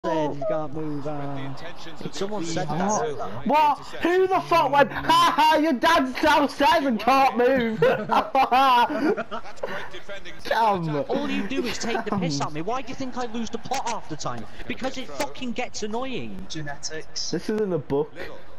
said you can't move. Someone said that earlier. What? Who the fuck went, ha ha, your dad's downstairs and can't move? Damn. All you do is take the piss at me. Why do you think I lose the plot half the time? Because it fucking gets annoying. Genetics. This is in the book.